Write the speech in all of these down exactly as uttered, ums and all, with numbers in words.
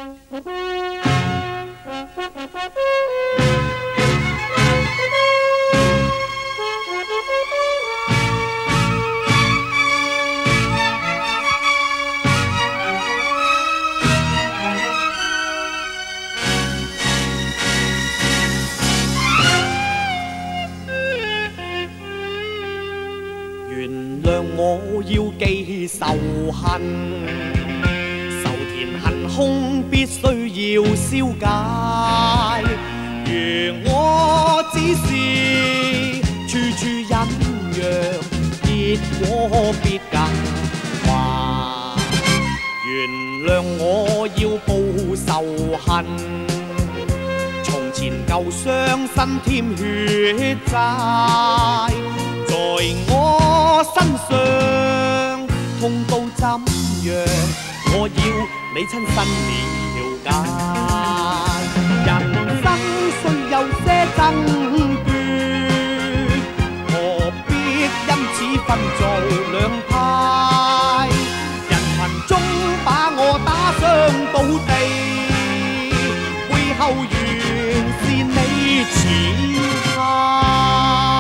我要記仇恨，仇田恨空必須要消解。如我只是處處忍讓，結果必更壞。原諒我要報仇恨，從前舊傷身添血債。在我身上痛到怎樣？我要你親身了解。人生雖有些爭奪，何必因此分做兩派？人群中把我打傷倒地，背後原是你似他。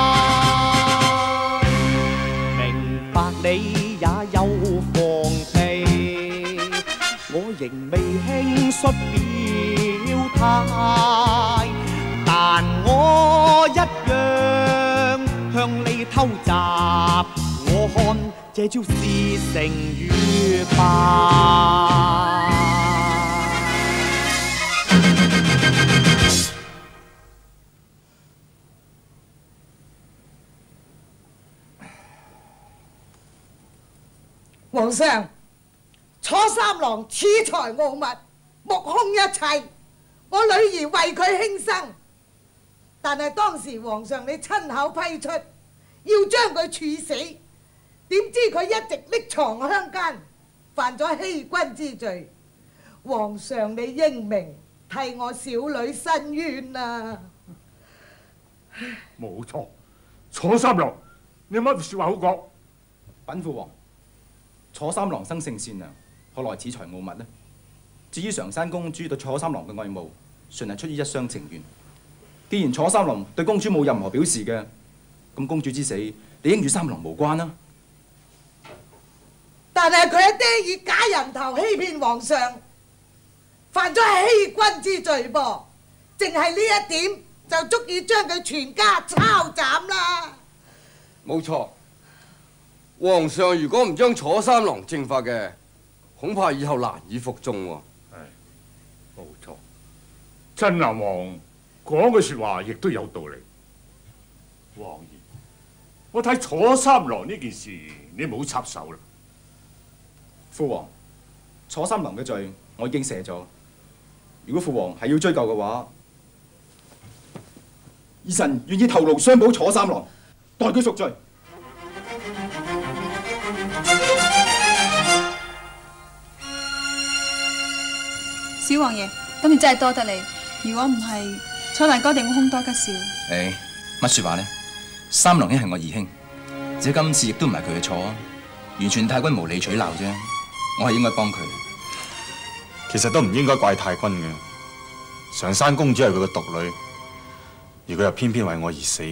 你也有防備，我仍未輕率表態，但我一樣向你偷襲。我看這招是成與敗。 皇上，楚三郎恃才傲物，目空一切，我女兒為佢輕生，但係當時皇上你親口批出，要將佢處死，點知佢一直匿藏鄉間，犯咗欺君之罪。皇上你英明，替我小女申冤啊！ 冇錯，楚三郎，你有乜説話好講？ 稟父皇。楚三郎生性善良，何來恃才傲物呢？至於常山公主對楚三郎嘅愛慕，純係出於一廂情願。既然楚三郎對公主冇任何表示嘅，咁公主之死理應與三郎無關啦。 但係佢阿爹以假人頭欺騙皇上，犯咗欺君之罪噃，淨係呢一點就足以將佢全家抄斬啦。 冇錯。皇上如果唔將楚三郎正法嘅，恐怕以後難以服眾喎。 係，冇錯。鎮南王講嘅説話亦都有道理。王爺，我睇楚三郎呢件事，你冇插手啦。 父皇，楚三郎嘅罪我已經赦咗。如果父皇係要追究嘅話，兒臣願意頭顱相保楚三郎，代佢贖罪。 小王爺，今日真係多得你。如果唔係，楚大哥定會凶多吉少。 誒，乜説話呢？三郎一係我義兄，只係今次亦都唔係佢嘅錯啊，完全太君無理取鬧啫。我係應該幫佢。 其實都唔應該怪太君嘅。常山公主係佢嘅獨女，而佢又偏偏為我而死。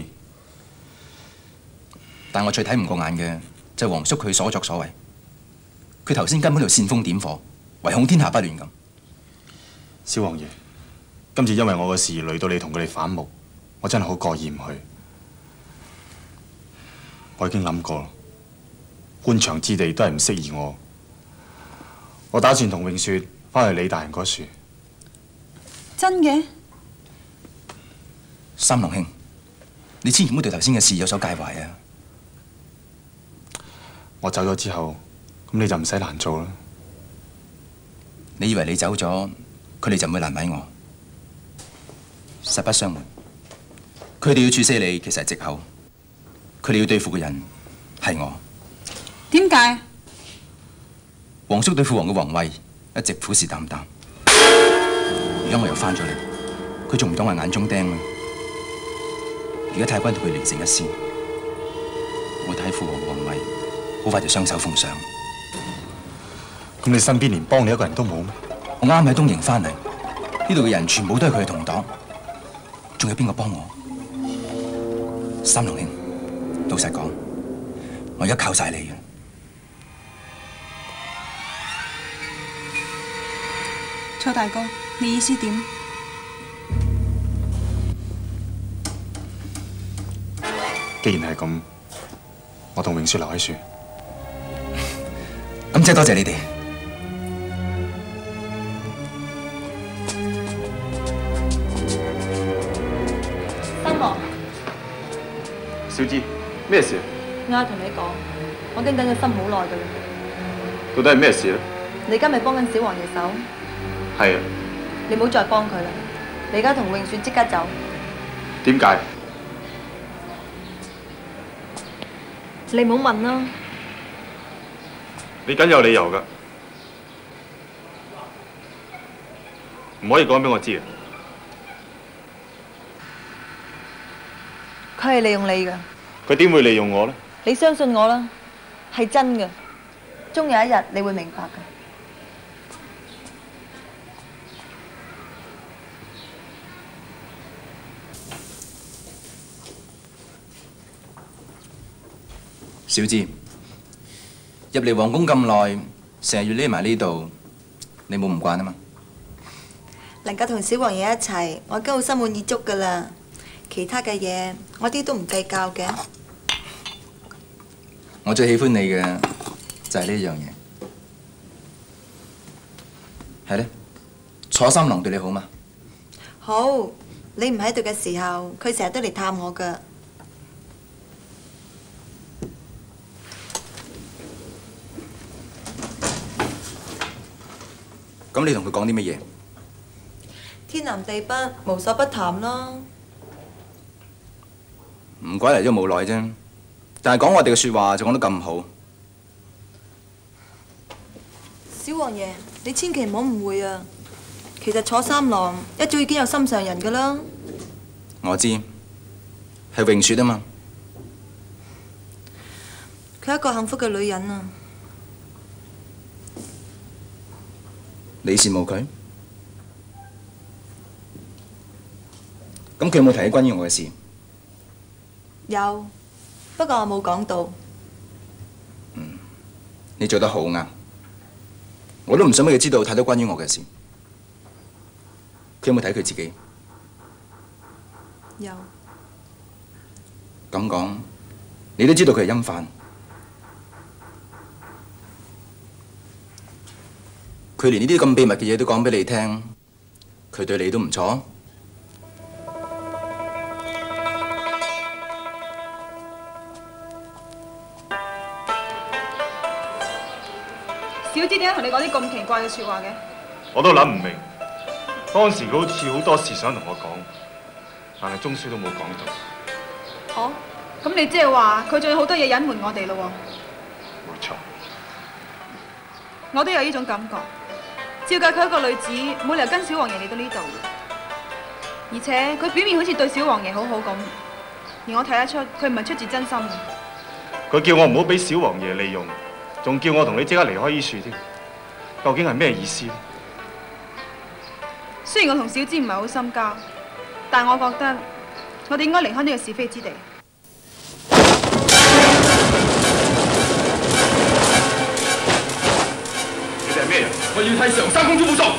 但我最睇唔過眼嘅就係皇叔佢所作所為。佢頭先根本就煽風點火，唯恐天下不亂咁。 小王爺，今次因為我嘅事累到你同佢哋反目，我真係好過意唔去。我已經諗過，官場之地都係唔適宜我。我打算同詠雪翻去李大人嗰處。 真嘅？ 三郎兄，你千祈唔好對頭先嘅事有所介懷啊！ 我走咗之後，咁你就唔使難做啦。 你以為你走咗，佢哋就唔會難為我？實不相瞞，佢哋要處死你，其實係藉口。佢哋要對付嘅人係我。 點解？ 皇叔對父皇嘅皇位一直虎視眈眈，而家我又翻咗嚟，佢仲唔當我眼中釘咩？而家太君同佢連成一線，我睇父皇嘅皇位好快就雙手奉上。 咁你身邊連幫你一個人都冇咩？ 我啱喺東營翻嚟，呢度嘅人全部都係佢嘅同黨，仲有邊個幫我？三龍兄，老實講，我而家靠晒你嘅。 楚大哥，你意思點？ 既然係咁，我同永雪留喺樹。 咁即係多謝你哋。 三郎， 小芝，咩事？ 我有同你講，我已經等咗心好耐㗎啦。 到底係咩事咧？ 你而家咪幫緊小王爺手？ 係啊。 你唔好再幫佢啦！你而家同永雪即刻走。 點解？ 你唔好問啦。 你梗有理由㗎，唔可以講俾我知啊！ 佢係利用你㗎。 佢點會利用我呢？ 你相信我啦，係真㗎。終有一日你會明白㗎。 小芝，入嚟皇宮咁耐，成日要匿埋呢度，你冇唔慣啊嘛？ 能夠同小王爺一齊，我已經好心滿意足噶啦。其他嘅嘢，我啲都唔計較嘅。 我最喜歡你嘅就係呢樣嘢。係咧，楚三郎對你好嘛？ 好，你唔喺度嘅時候，佢成日都嚟探我噶。 咁你同佢講啲乜嘢？ 天南地北，無所不談咯。 唔鬼嚟咗冇耐啫，但係講我哋嘅説話就講得咁好。 小王爺，你千祈唔好誤會啊！其實楚三郎一早已經有心上人噶啦。 我知，係永雪啊嘛。 佢係一個幸福嘅女人啊！ 你羨慕佢？咁佢有冇提起關於我嘅事？ 有，不過我冇講到。 嗯，你做得好啱。我都唔想俾佢知道太多關於我嘅事。佢有冇睇佢自己？ 有。 咁講，你都知道佢係陰犯。佢連呢啲咁秘密嘅嘢都講俾你聽，佢對你都唔錯。 小芝點解同你講啲咁奇怪嘅説話嘅？ 我都諗唔明，當時佢好似好多事想同我講，但係終須都冇講到。 哦，咁你即係話佢仲有好多嘢隱瞞我哋咯喎？ 冇錯， 我都有呢種感覺。照計佢一個女子，冇理由跟小王爺嚟到呢度嘅，而且佢表面好似對小王爺好好咁，而我睇得出佢唔係出自真心嘅。 佢叫我唔好俾小王爺利用，仲叫我同你即刻離開呢樹添，究竟係咩意思呢？ 雖然我同小芝唔係好深交，但我覺得我哋應該離開呢個是非之地。 你哋係咩人？我要替常山公主報仇！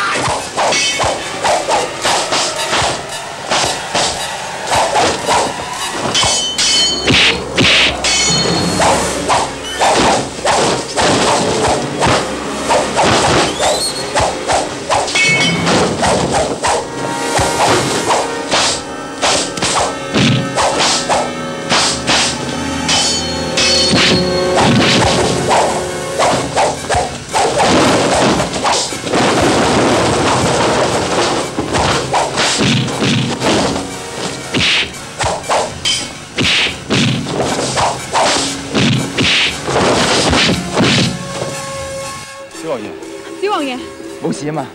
冇事啊嘛。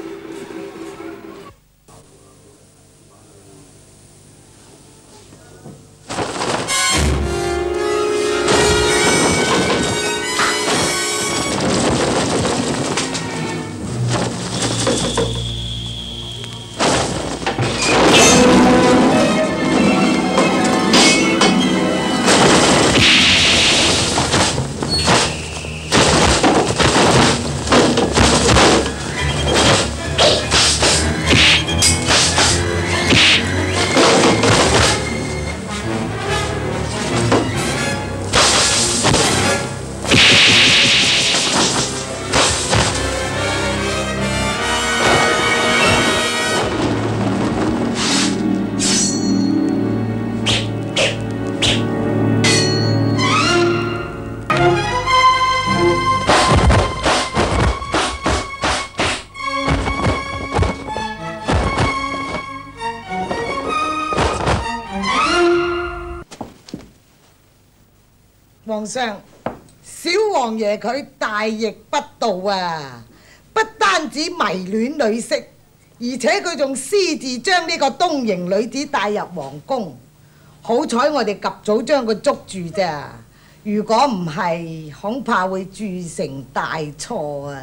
皇上，小王爺佢大逆不道啊！不單止迷戀女色，而且佢仲私自將呢個東瀛女子帶入皇宮。好彩我哋及早將佢捉住咋，如果唔係，恐怕會鑄成大錯啊！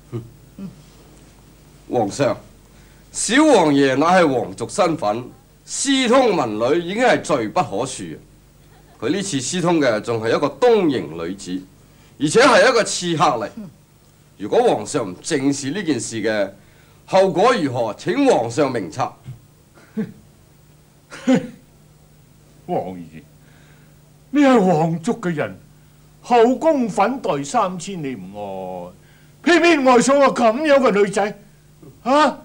皇上，小王爺乃係皇族身份，私通民女已經係罪不可恕。佢呢次私通嘅仲係一個東瀛女子，而且係一個刺客嚟。如果皇上唔正視呢件事嘅，後果如何？請皇上明察。 王爺，你係皇族嘅人，後宮粉黛三千你唔愛，偏偏愛上個咁樣嘅女仔，啊！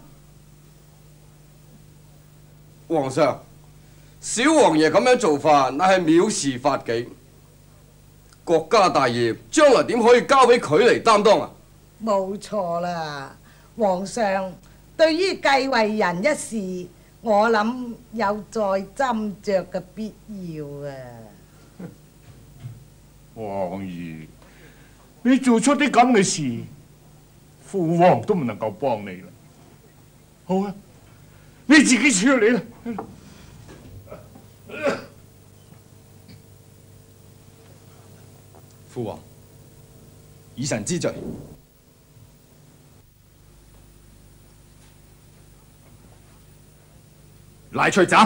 皇上，小王爺咁樣做法，乃係藐視法紀。國家大業將來點可以交俾佢嚟擔當啊？ 冇錯啦，皇上對於繼位人一事，我諗有再斟酌嘅必要啊！ 王爺，你做出啲咁嘅事，父皇都唔能夠幫你啦。好啊，你自己處理啦。 父皇，以臣知罪。 拉出去斬！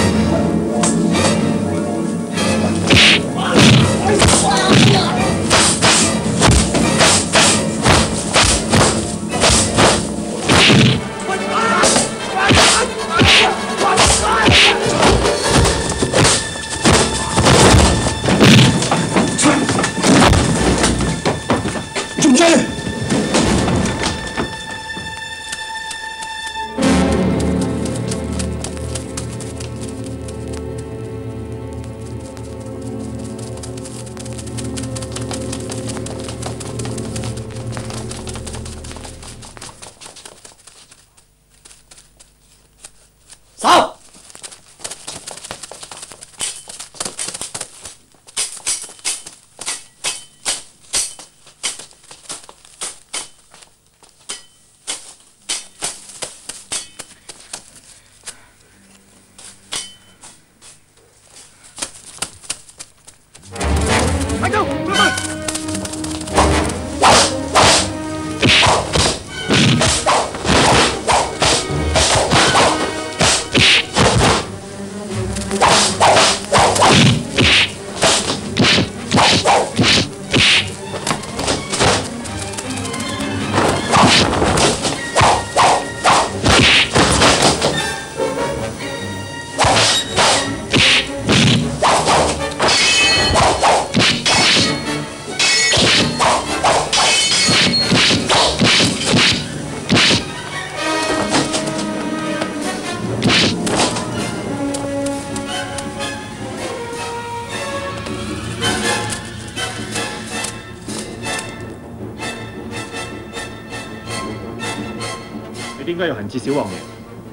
仲追！ 走！快走！快快！ 你點解要行刺小王爺？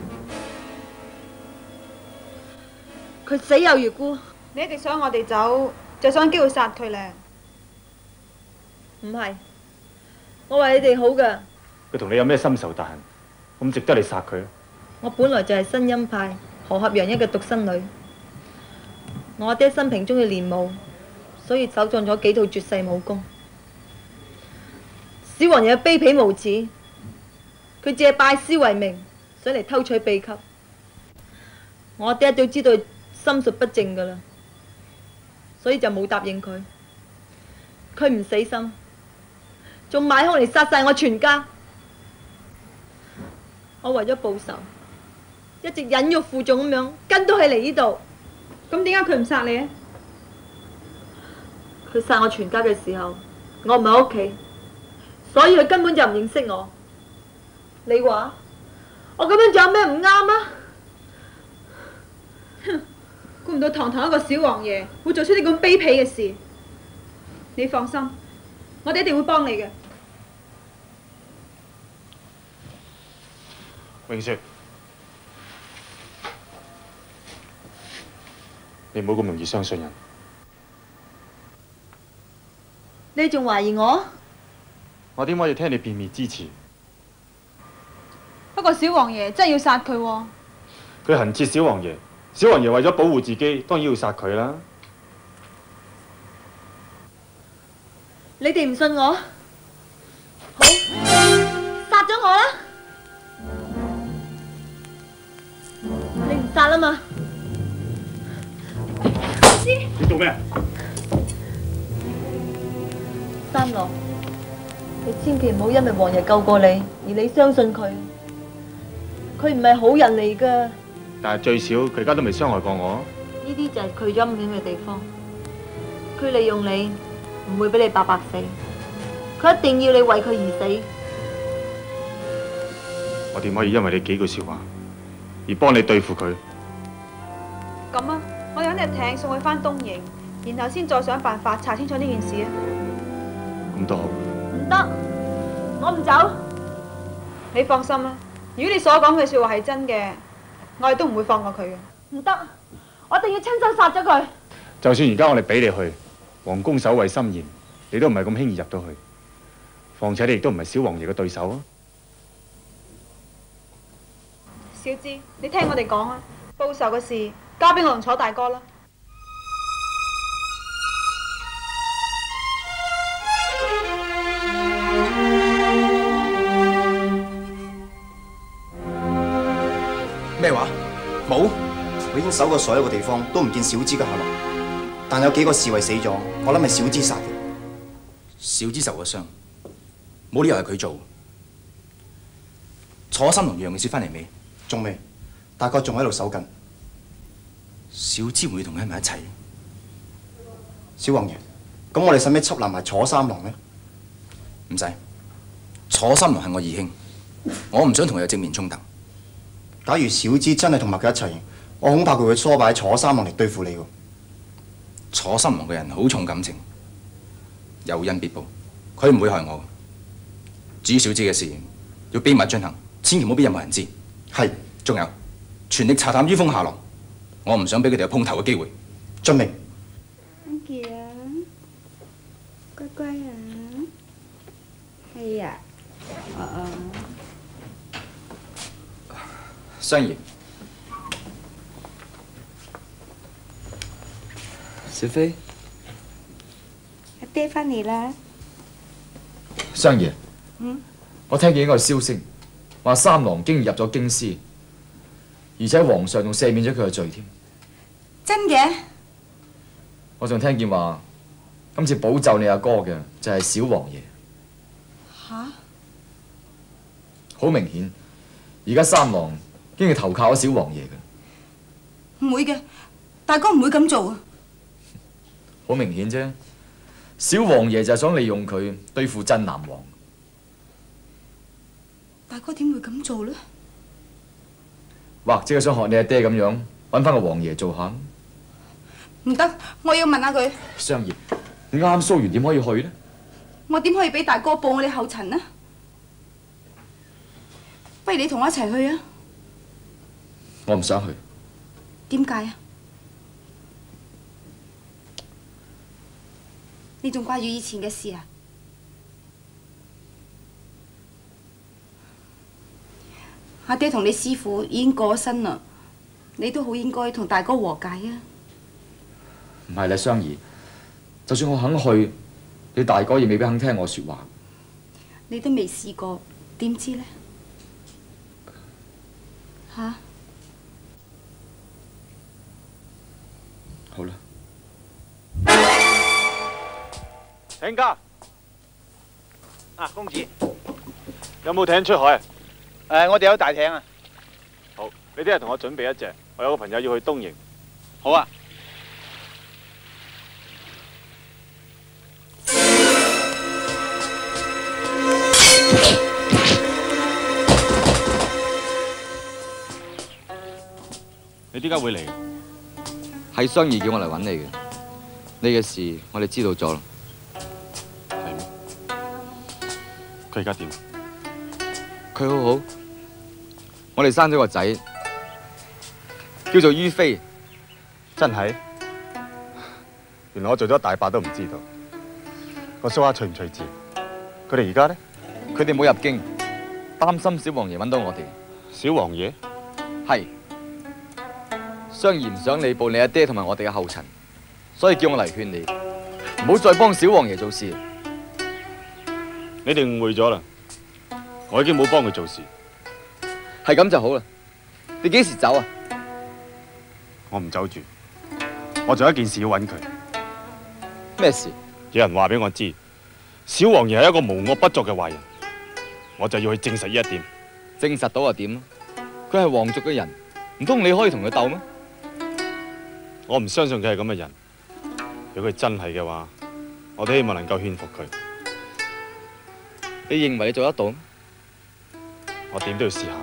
佢死有餘辜。 你一直想我哋走，就想機會殺佢咧？ 唔係，我為你哋好噶。 佢同你有咩深仇大恨，咁值得你殺佢？ 我本來就係新陰派何合洋一嘅獨生女。我阿爹生平中意練武，所以手中咗幾套絕世武功。小王爺卑鄙無恥，佢借拜師為名，想嚟偷取秘笈。我阿爹都知道佢心術不正噶啦，所以就冇答應佢。佢唔死心，仲買兇嚟殺晒我全家。我為咗報仇，一直忍辱負重咁樣跟到佢嚟呢度。 咁點解佢唔殺你啊？ 佢殺我全家嘅時候，我唔喺屋企，所以佢根本就唔認識我。你話我咁樣仲有咩唔啱啊？ 哼！估唔到堂堂一個小王爺會做出啲咁卑鄙嘅事。你放心，我哋一定會幫你嘅。 永雪，你唔好咁容易相信人。 你仲懷疑我？ 我點可以聽你片面之詞？ 不過小王爺真係要殺佢喎。 佢恨切小王爺，小王爺為咗保護自己，當然要殺佢啦。 你哋唔信我？好，殺咗我啦！你唔殺啦嘛？ 你做咩？ 三郎，你千祈唔好因為王爺救過你，而你相信佢。佢唔係好人嚟噶。 但係最少佢而家都未傷害過我。 呢啲就係佢陰險嘅地方。佢利用你，唔會俾你白白死。佢一定要你為佢而死。 我點可以因為你幾句說話而幫你對付佢？ 咁啊，我哋揾隻艇送佢返東營，然後先再想辦法查清楚呢件事啊。 咁都好。 唔得，我唔走。 你放心啦，如果你所講嘅說話係真嘅，我哋都唔會放過佢嘅。 唔得，我一定要親手殺咗佢。 就算而家我哋俾你去，皇宮守衛森嚴，你都唔係咁輕易入到去。況且你亦都唔係小王爺嘅對手啊！ 小芝，你聽我哋講啊，報仇嘅事交俾我同楚大哥啦。 咩話？冇？ 我已經搜過所有嘅地方，都唔見小芝嘅下落。但有幾個侍衛死咗，我諗係小芝殺嘅。 小芝受咗傷，冇理由係佢做。楚心同楊妙雪翻嚟未？ 仲未，大概仲喺度搜緊。 小芝會同佢喺埋一齊？ 小王爺，咁我哋使唔使緝拿埋楚三郎呢？ 唔使，楚三郎係我義兄，我唔想同佢有正面衝突。 假如小芝真係同埋佢一齊，我恐怕佢會唆擺楚三郎嚟對付你喎。 楚三郎個人好重感情，有恩必報，佢唔會害我。至於小芝嘅事，要秘密進行，千祈唔好俾任何人知。 係， 仲有，全力查探於峰下落，我唔想俾佢哋有碰頭嘅機會。 遵命。 安琪啊，乖乖啊，係啊，哦哦。 雙兒， 小飛， 阿爹翻嚟啦。 雙爺， 嗯， 我聽見一個消息，話三郎竟然入咗京師，而且皇上仲赦免咗佢嘅罪添。 真嘅？ 我仲聽見話，今次保就你阿哥嘅就係小王爺。 吓？ 好明顯，而家三郎竟然投靠咗小王爺嘅。 唔會嘅，大哥唔會咁做啊！ 好明顯啫，小王爺就係想利用佢對付鎮南王。 大哥點會咁做呢？ 或者係想學你阿爹咁樣揾翻個王爺做下。 唔得，我要問下佢。 雙爺，你啱啱蘇完點可以去呢？ 我點可以俾大哥步我哋後塵呢？不如你同我一齊去啊！ 我唔想去。 點解啊？你仲掛住以前嘅事啊？阿爹同你師父已經過咗身啦，你都好應該同大哥和解啊！ 唔係啦，雙兒，就算我肯去，你大哥亦未必肯聽我說話。 你都未試過，點知呢？吓？ 好啦。 請假。啊，公子，有冇艇出海啊？誒，我哋有大艇啊。好，你聽日同我準備一隻，我有個朋友要去東營。好啊。你點解會嚟嘅？ 係雙兒叫我嚟揾你嘅。你嘅事我哋知道咗啦。 係咩？佢而家點？ 佢好好。我哋生咗個仔，叫做于飛。 真係？原來我做咗大伯都唔知道。 個蘇蝦趣唔趣致？佢哋而家咧？ 佢哋冇入京，擔心小王爺揾到我哋。 小王爺係雙爺唔想你步你阿爹同埋我哋嘅後塵，所以叫我嚟勸你，唔好再幫小王爺做事。 你哋誤會咗啦，我已經冇幫佢做事。 係咁就好啦。你幾時走啊？ 我唔走住，我仲有一件事要揾佢。 咩事？ 有人話俾我知，小王爺係一個無惡不作嘅壞人，我就要去證實呢一點。 證實到又點啊？佢係皇族嘅人，唔通你可以同佢鬥咩？ 我唔相信佢係咁嘅人。如果佢真係嘅話，我都希望能夠勸服佢。 你認為你做得到咩？ 我點都要試下。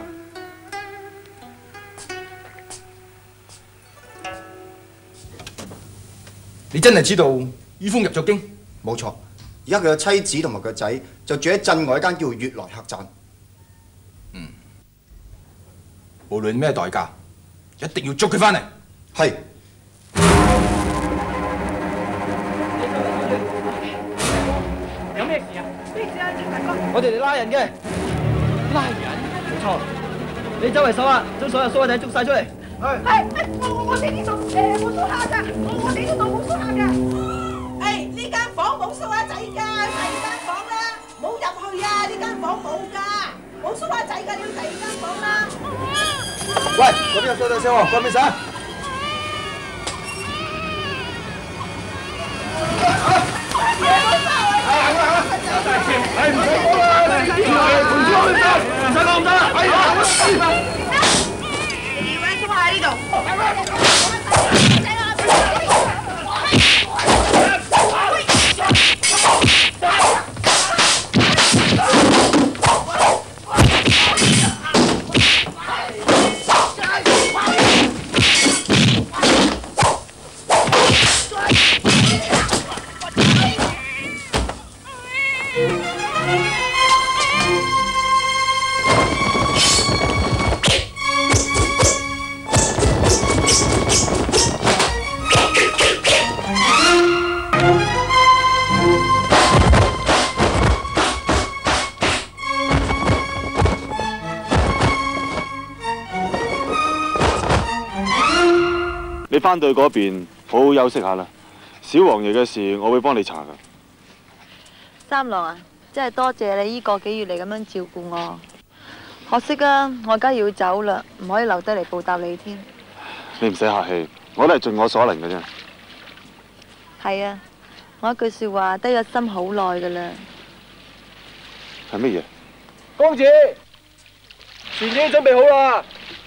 你真係知道於峰入咗京？ 冇錯，而家佢嘅妻子同埋佢仔就住喺鎮外一間叫悅來客棧。 嗯，無論咩代價，一定要捉佢翻嚟。 係。 有咩事啊？咩事啊，大哥？ 我哋嚟拉人嘅。拉人？冇錯。你周圍搜下，將所有蘇蝦仔捉晒出嚟。 係係，我我哋呢度誒冇蘇蝦㗎，我我哋呢度冇蘇蝦㗎。誒呢間房冇蘇蝦仔㗎，第二間房啦，冇入去啊！呢間房冇㗎，冇蘇蝦仔㗎，你要第二間房啦。 喂，嗰邊有蘇仔聲喎，關邊聲？ 哎，唔使講啦，唔使講啦，唔使講唔得啦，哎呀！ 你揾蘇蝦喺呢度。 你翻到去嗰邊，好好休息下啦。小王爺嘅事，我會幫你查噶。 三郎啊，真係多謝你呢個幾月嚟咁樣照顧我。可惜啊，我而家要走啦，唔可以留低嚟報答你添。 你唔使客氣，我都係盡我所能嘅啫。 係啊，我一句說話低咗心好耐噶啦。 係乜嘢？ 公子，船已經準備好啦。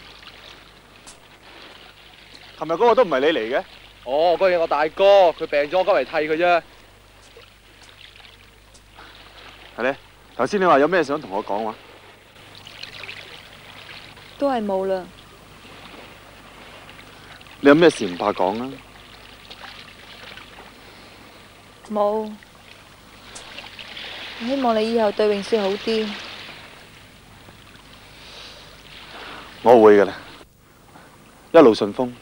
琴日嗰個都唔係你嚟嘅。 哦，嗰個係我大哥，佢病咗，我今嚟替佢啫。 係咧，頭先你話有咩想同我講話？ 都係冇啦。 你有咩事唔怕講啊？ 冇。我希望你以後對永雪好啲。 我會噶啦，一路順風。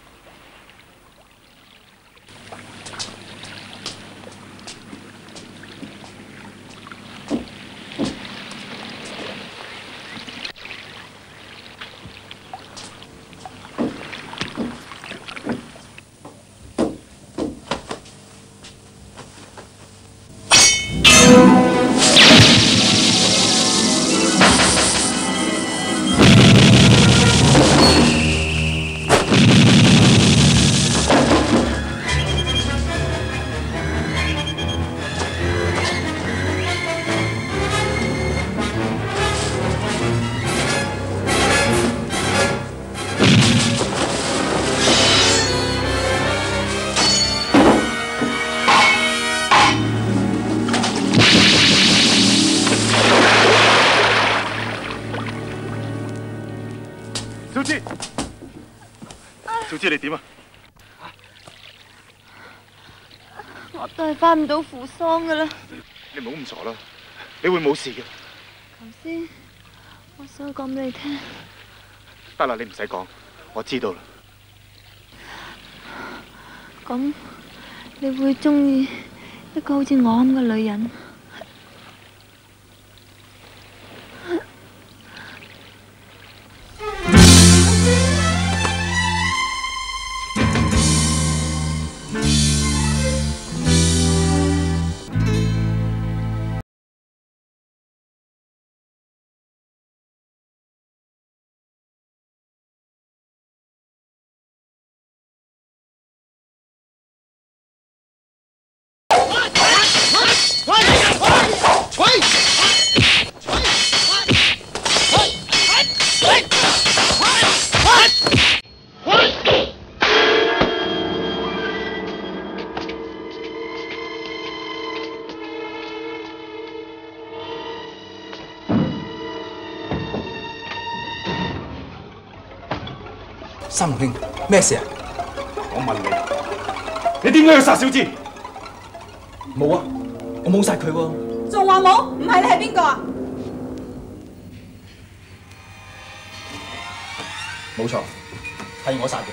小芝，小芝你點啊？ 我都係翻唔到扶桑噶啦。 你唔好咁傻啦，你會冇事嘅。 頭先我想講俾你聽。 得啦，你唔使講，我知道啦。 咁你會中意一一個好似我咁嘅女人。 三龍兄，咩事啊？ 我問你，你點解要殺小芝？ 冇啊，我冇殺佢喎。 仲話冇？唔係你係邊個啊？ 冇錯，係我殺嘅。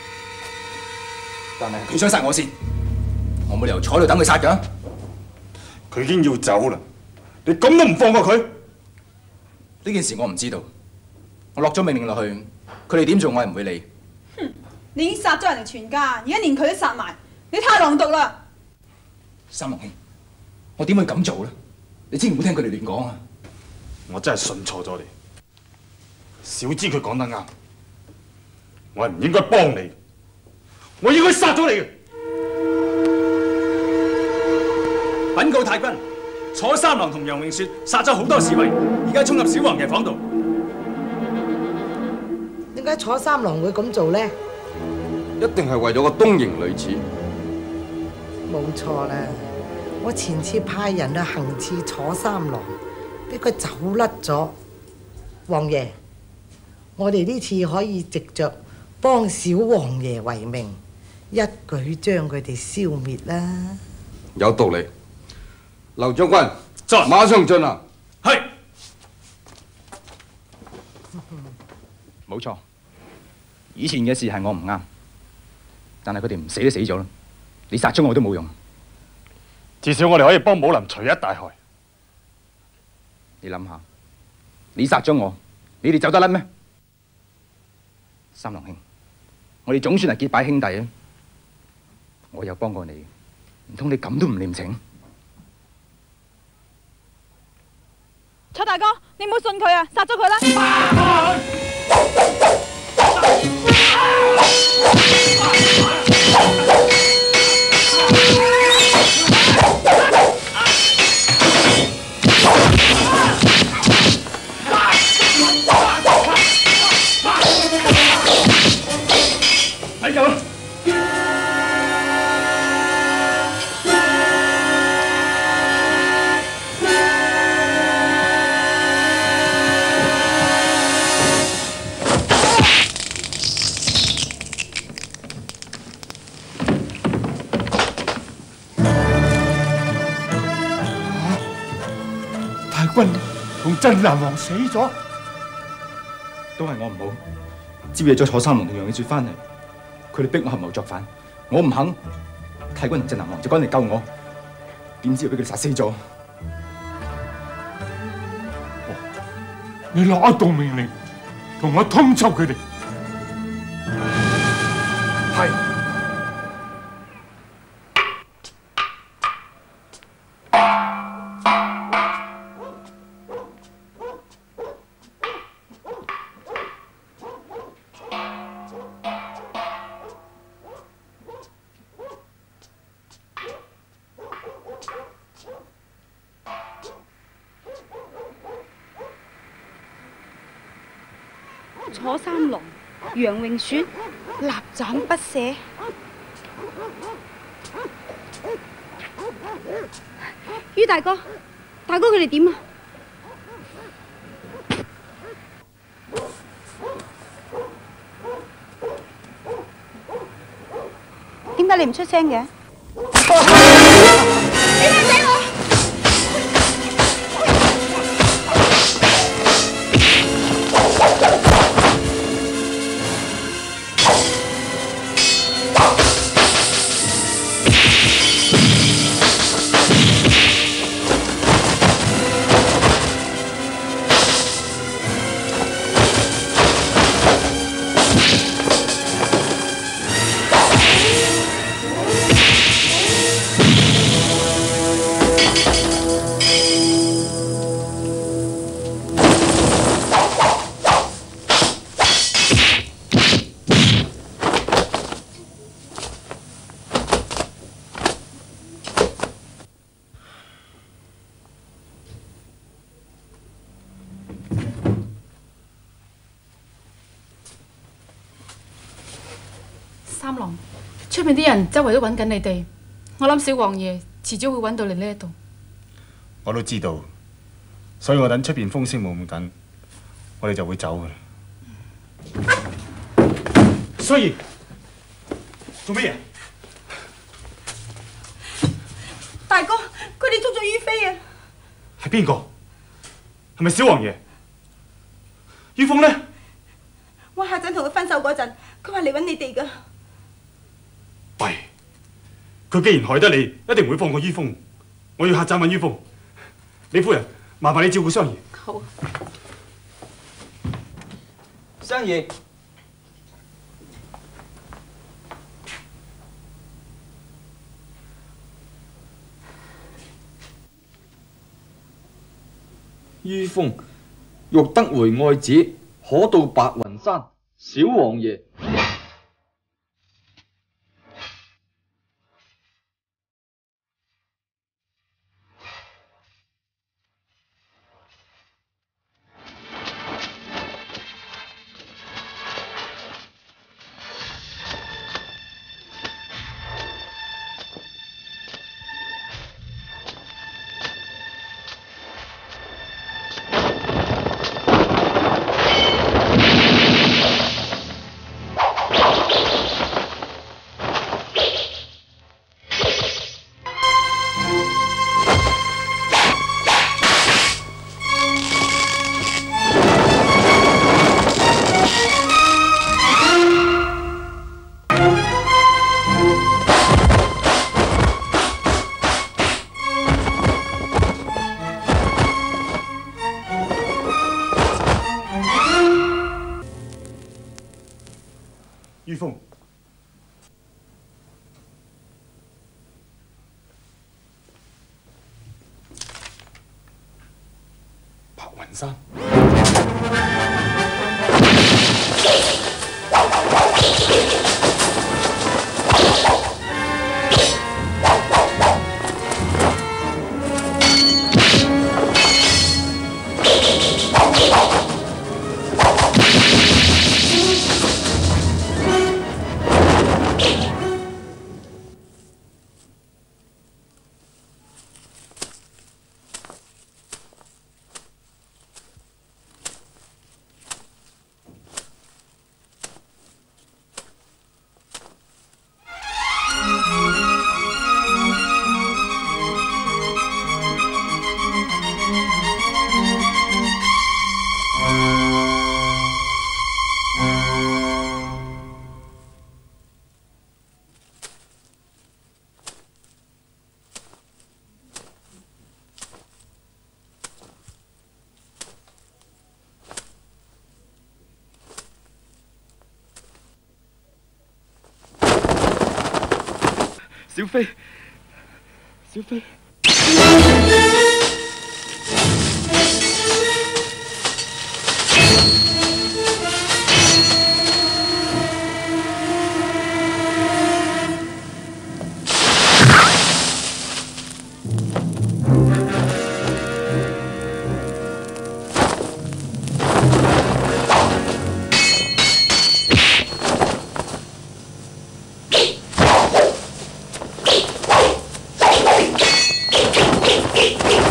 但係佢想殺我先，我冇理由坐喺度等佢殺㗎。 佢已經要走啦，你咁都唔放過佢？ 呢件事我唔知道，我落咗命令落去，佢哋點做我係唔會理。 哼！你已經殺咗人哋全家，而家連佢都殺埋，你太狼毒啦！ 三龍兄，我點會咁做咧？你千祈唔好聽佢哋亂講啊！ 我真係信錯咗你，小芝佢講得啱，我係唔應該幫你，我應該殺咗你嘅。 稟告太君，楚三郎同楊永雪殺咗好多侍衛，而家衝入小王爺房度。 點解楚三郎會咁做呢？ 一定係為咗個東瀛女子。 冇錯啦，我前次派人去行刺楚三郎，俾佢走甩咗。王爺，我哋呢次可以藉着幫小王爺為名，一舉將佢哋消滅啦。 有道理。劉將軍，在，馬上進行。 係。 冇錯，以前嘅事係我唔啱，但係佢哋唔死都死咗啦。你殺咗我都冇用， 至少我哋可以幫武林除一大害。 你諗下，你殺咗我，你哋走得甩咩？三郎兄，我哋總算係結拜兄弟啊！我有幫過你，唔通你咁都唔念情？ 楚大哥，你唔好信佢啊，殺咗佢啦！ 睇夠啦！ 太君同鎮南王死咗， 都係我唔好，招惹咗楚三龍同楊永雪翻嚟，佢哋逼我合謀作反，我唔肯。太君同鎮南王就趕嚟救我，點知又俾佢哋殺死咗。 你落一道命令，同我通緝佢哋。 係。 楚三龍、楊永雪立斬不赦。于大哥，大哥佢哋點啊？點解你唔出聲嘅？你咪死我！ 三郎，出面啲人周圍都揾緊你哋，我諗小王爺遲早會揾到你呢一度。 我都知道，所以我等出邊風聲冇咁緊，我哋就會走噶啦。 衰爺，做乜嘢？ 大哥，佢哋捉咗於飛啊！ 係邊個？係咪小王爺？於鳳呢？ 我下陣同佢分手嗰陣，佢話嚟揾你哋噶。 弊，佢既然害得你，一定唔會放過於鳳。我要下陣揾於鳳。李夫人，麻煩你照顧雙爺。 好。 雙爺。 於鳳欲得回愛子，可到白雲山。小王爺。 於鳳，白雲山。 小飛，小飛。 Thank you.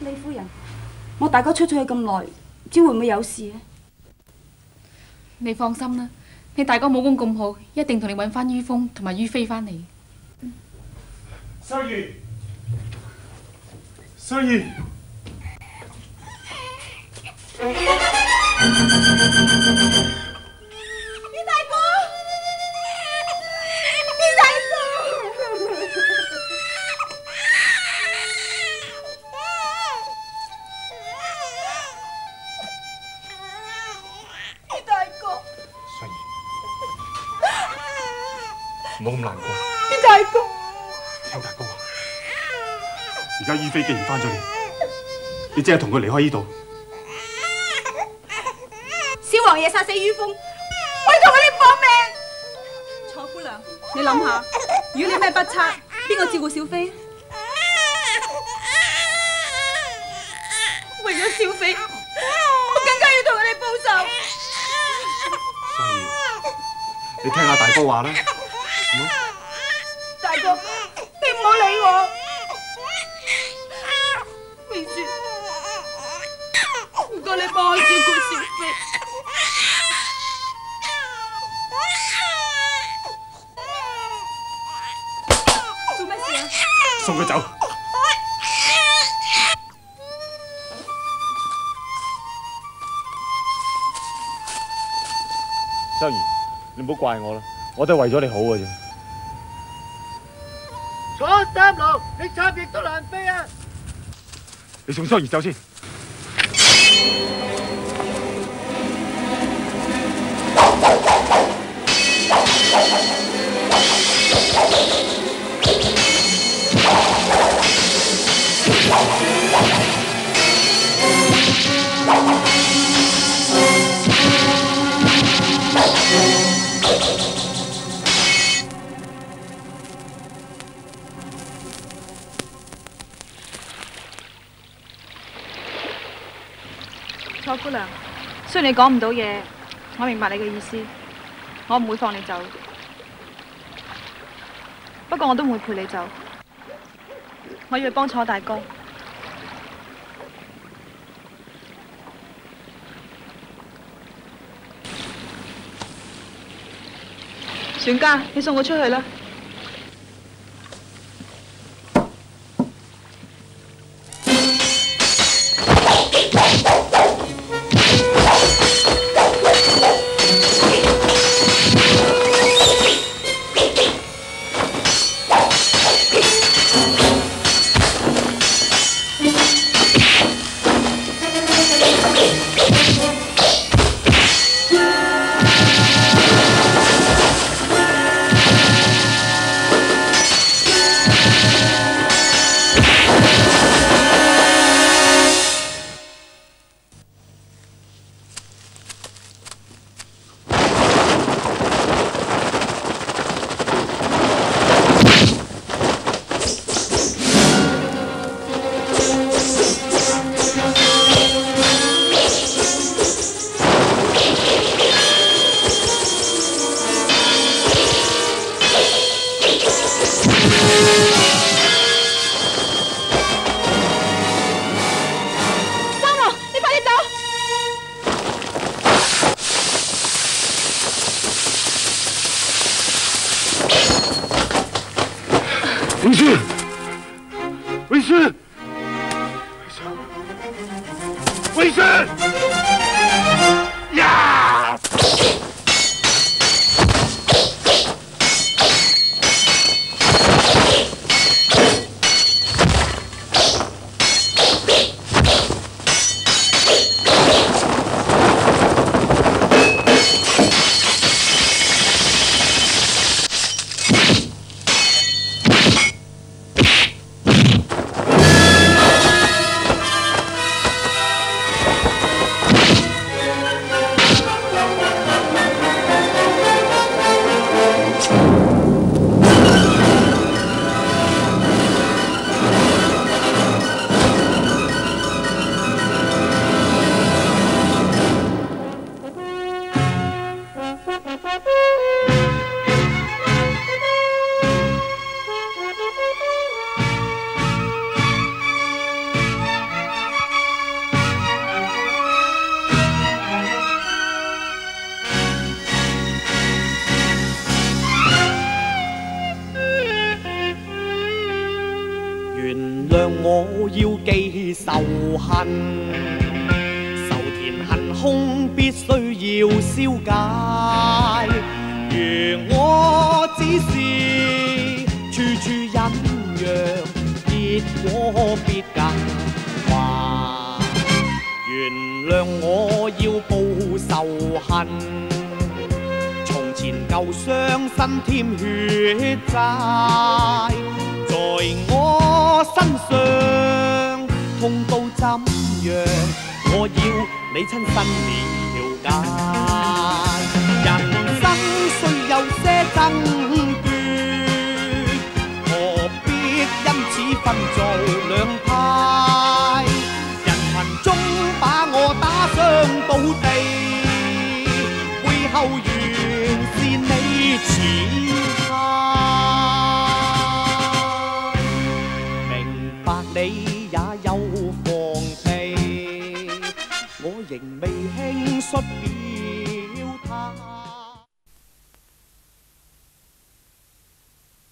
李夫人，我大哥出咗去咁耐，唔知會唔會有事啊？ 你放心啦，你大哥武功咁好，一定同你揾翻於峰同埋於飛翻嚟。 雙兒，雙兒， 于大哥，于大哥，于大哥， 雙兒，唔好咁難過。 于大哥。 聽大哥話，而家於飛既然翻咗嚟，你即係同佢離開呢度。 小王爺殺死於峰，我要同佢哋搏命。楚姑娘，你諗下，如果你有咩不測，邊個照顧小飛？為咗小飛，我更加要同佢哋報仇。 雙兒，你聽下大哥話啦，好冇？ 大哥，你唔好理我。明雪，唔該你幫我照顧小飛。做咩事啊？ 送佢走。 雙兒，你唔好怪我啦，我都係為咗你好嘅啫。 楚三郎，你插翼都難飛啊！ 你送雙兒走先。 楚姑娘，雖然你講唔到嘢，我明白你嘅意思，我唔會放你走。不過我都唔會陪你走，我要去幫楚大哥。船家，你送我出去啦。 我要記仇恨，仇田恨空必須要消解。如我只是處處忍讓，結果必更壞。原諒我要報仇恨，從前舊傷身添血債。在我身上痛到怎樣，我要你親身了解。人生雖有些爭奪，何必因此分做兩派？人群中把我打傷到地，背後原是你似你也有放棄，我仍未輕率表